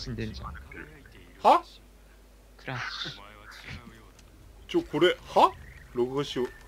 死んでんじゃん。 はクラッシュ。 これは録画しよう。